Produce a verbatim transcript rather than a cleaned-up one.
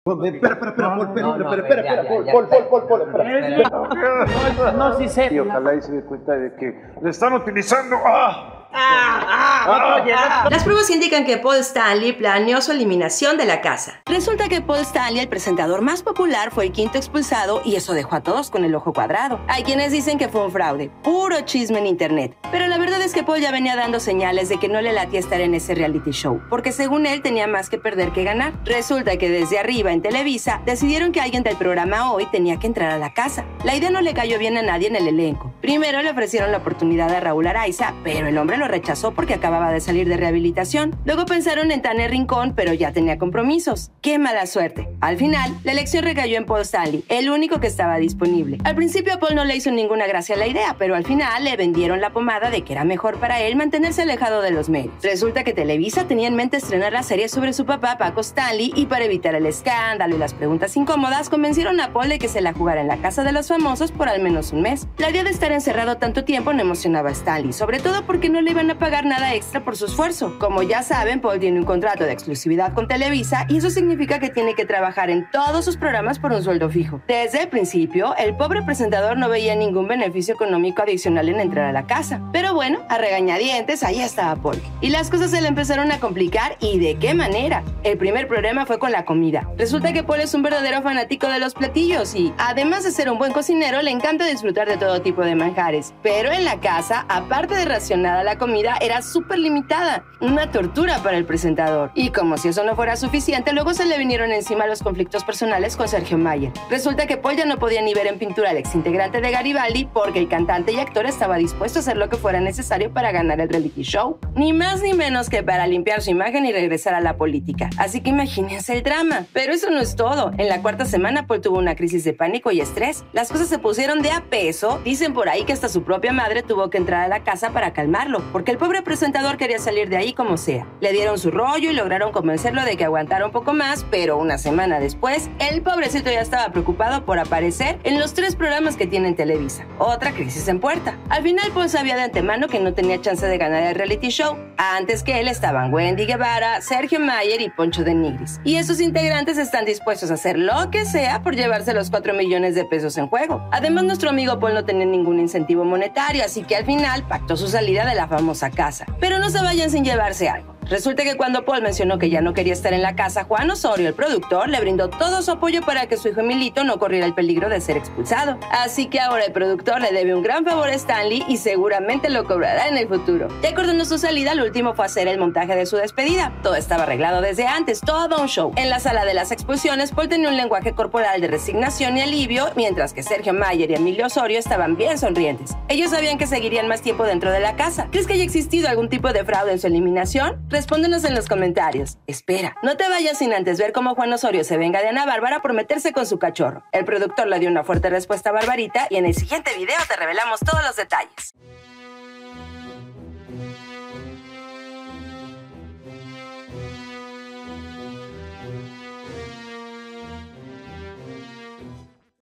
Espera, espera, espera, Paul, espera, espera, espera, espera, Paul, Paul, Paul, Paul, espera. No, sí sé. Y ojalá y se dé cuenta de que le están utilizando. ¡Ah! Ah, ah, oye, ah. Las pruebas indican que Paul Stanley planeó su eliminación de la casa. Resulta que Paul Stanley, el presentador más popular, fue el quinto expulsado y eso dejó a todos con el ojo cuadrado. Hay quienes dicen que fue un fraude, puro chisme en internet. Pero la verdad es que Paul ya venía dando señales de que no le latía estar en ese reality show, porque según él tenía más que perder que ganar. Resulta que desde arriba en Televisa decidieron que alguien del programa Hoy tenía que entrar a la casa. La idea no le cayó bien a nadie en el elenco. Primero le ofrecieron la oportunidad a Raúl Araiza, pero el hombre lo rechazó porque acababa de salir de rehabilitación. Luego pensaron en Tania Rincón, pero ya tenía compromisos. ¡Qué mala suerte! Al final, la elección recayó en Paul Stanley, el único que estaba disponible. Al principio a Paul no le hizo ninguna gracia la idea, pero al final le vendieron la pomada de que era mejor para él mantenerse alejado de los medios. Resulta que Televisa tenía en mente estrenar la serie sobre su papá, Paco Stanley, y para evitar el escándalo y las preguntas incómodas, convencieron a Paul de que se la jugara en la casa de los famosos por al menos un mes. La idea de estar encerrado tanto tiempo no emocionaba a Stanley, sobre todo porque no le iban a pagar nada extra por su esfuerzo. Como ya saben, Paul tiene un contrato de exclusividad con Televisa y eso significa que tiene que trabajar en todos sus programas por un sueldo fijo. Desde el principio, el pobre presentador no veía ningún beneficio económico adicional en entrar a la casa. Pero bueno, a regañadientes, ahí estaba Paul. Y las cosas se le empezaron a complicar, ¿y de qué manera? El primer problema fue con la comida. Resulta que Paul es un verdadero fanático de los platillos y, además de ser un buen cocinero, le encanta disfrutar de todo tipo de manjares. Pero en la casa, aparte de racionada la comida, era súper limitada, una tortura para el presentador. Y como si eso no fuera suficiente, luego se le vinieron encima los conflictos personales con Sergio Mayer. Resulta que Paul ya no podía ni ver en pintura al exintegrante de Garibaldi porque el cantante y actor estaba dispuesto a hacer lo que fuera necesario para ganar el reality show. Ni más ni menos que para limpiar su imagen y regresar a la política. Así que imagínense el drama. Pero eso no es todo. En la cuarta semana Paul tuvo una crisis de pánico y estrés. Las cosas se pusieron de a peso. Dicen por ahí que hasta su propia madre tuvo que entrar a la casa para calmarlo, porque el pobre presentador quería salir de ahí como sea. Le dieron su rollo y lograron convencerlo de que aguantara un poco más, pero una semana después, el pobrecito ya estaba preocupado por aparecer en los tres programas que tiene en Televisa. Otra crisis en puerta. Al final, Paul sabía de antemano que no tenía chance de ganar el reality show. Antes que él estaban Wendy Guevara, Sergio Mayer y Poncho de Nigris. Y esos integrantes están dispuestos a hacer lo que sea por llevarse los cuatro millones de pesos en juego. Además, nuestro amigo Paul no tenía ningún incentivo monetario, así que al final pactó su salida de la famosa casa. Pero no se vayan sin llevarse algo. Resulta que cuando Paul mencionó que ya no quería estar en la casa, Juan Osorio, el productor, le brindó todo su apoyo para que su hijo Emilito no corriera el peligro de ser expulsado. Así que ahora el productor le debe un gran favor a Stanley y seguramente lo cobrará en el futuro. Ya acordando su salida, lo último fue hacer el montaje de su despedida. Todo estaba arreglado desde antes, todo un show. En la sala de las expulsiones, Paul tenía un lenguaje corporal de resignación y alivio, mientras que Sergio Mayer y Emilio Osorio estaban bien sonrientes. Ellos sabían que seguirían más tiempo dentro de la casa. ¿Crees que haya existido algún tipo de fraude en su eliminación? Respóndenos en los comentarios. Espera, no te vayas sin antes ver cómo Juan Osorio se venga de Ana Bárbara por meterse con su cachorro. El productor le dio una fuerte respuesta a Barbarita y en el siguiente video te revelamos todos los detalles.